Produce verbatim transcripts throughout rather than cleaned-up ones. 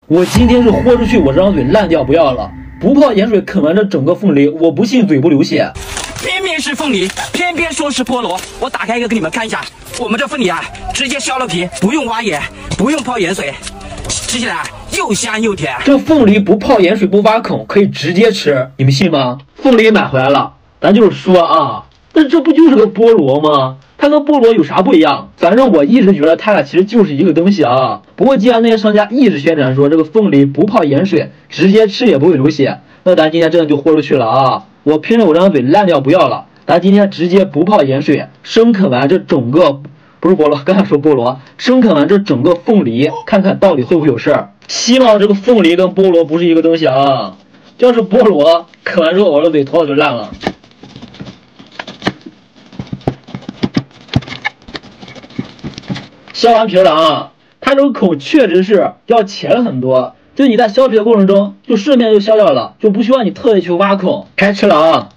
我今天是豁出去，我这张嘴烂掉不要了。不泡盐水啃完这整个凤梨，我不信嘴不流血。 偏偏是凤梨，偏偏说是菠萝。我打开一个给你们看一下，我们这凤梨啊，直接削了皮，不用挖盐，不用泡盐水，吃起来又香又甜。 这凤梨不泡盐水不挖孔，可以直接吃，你们信吗？凤梨买回来了，咱就是说啊，那这不就是个菠萝吗？它跟菠萝有啥不一样？反正我一直觉得它俩其实就是一个东西啊。不过既然那些商家一直宣传说这个凤梨不泡盐水，直接吃也不会流血，那咱今天真的就豁出去了啊！我拼着我这张嘴烂掉不要了，咱今天直接不泡盐水，生啃完这整个不是菠萝，刚才说菠萝，生啃完这整个凤梨，看看到底会不会有事儿。希望这个凤梨跟菠萝不是一个东西啊！要是菠萝啃完之后我的嘴头就烂了。削完皮了啊，它这个口确实是要浅很多，就你在削皮的过程中，就顺便就削掉了，就不需要你特意去挖孔。开吃了啊，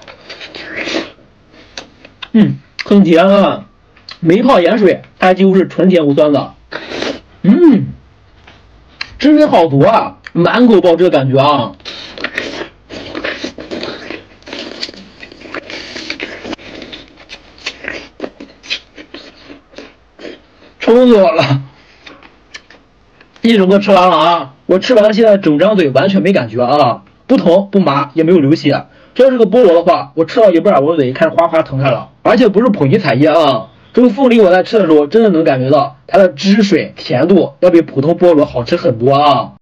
嗯，很甜啊，没泡盐水，它几乎是纯甜无酸的，嗯，汁水好足啊，满口爆汁的感觉啊。撑死我了！一整个吃完了啊！我吃完现在整张嘴完全没感觉啊，不疼不麻也没有流血。这要是个菠萝的话，我吃到一半我的嘴开始哗哗疼开了，而且不是普尼彩叶啊。这个凤梨我在吃的时候真的能感觉到它的汁水甜度要比普通菠萝好吃很多啊。